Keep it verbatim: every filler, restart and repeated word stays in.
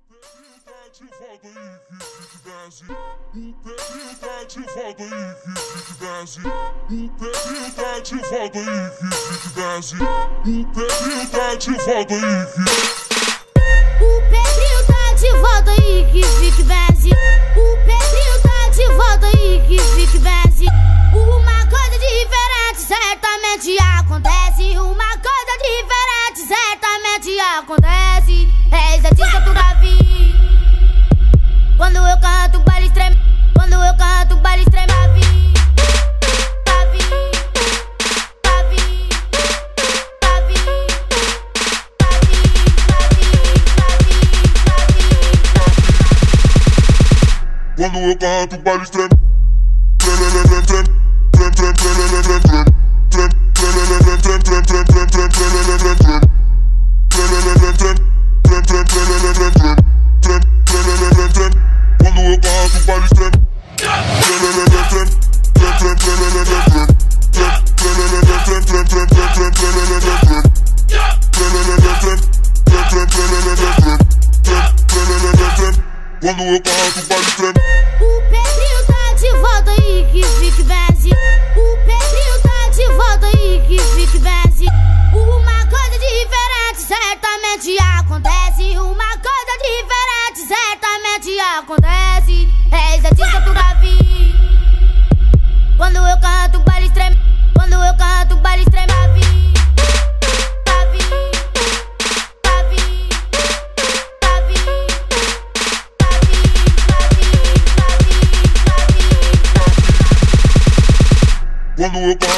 Acontece, é exatista tu Davi. Quando eu canto, o baile estrema. Quando eu canto, o baile estrema. Davi, Davi, Davi, Davi, Davi, Davi, Davi, Davi. Quando eu canto, o baile estrema. Trem, trem, trem, trem, trem, trem, trem, trem, trem, trem, trem, trem, trem, trem, trem, trem, trem, trem, trem. Quando eu canto, o baile estrema. Quando eu canto, o baile estrema. O Pedrinho tá de volta aí, que fique benze. O Pedrinho tá de volta aí, que fique benze. Uma coisa diferente certamente acontece. Uma coisa diferente certamente acontece. É exatista tu Davi. Quando eu canto, o baile estrema. Quando eu canto, o baile estrema. Davi, Davi, Davi, Davi, Davi, Davi, Davi, Davi, Davi. Quando eu canto,